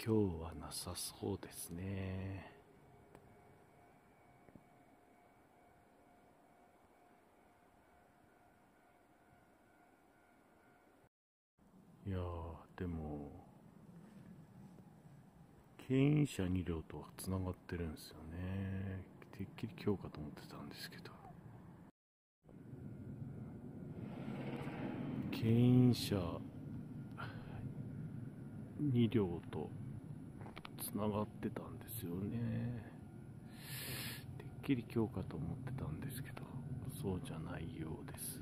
今日はなさそうですね。いやー、でも牽引車2両とはつながってるんですよね。てっきり今日かと思ってたんですけど、牽引車2両とつながってたんですよね。てっきり今日かと思ってたんですけど、そうじゃないようです。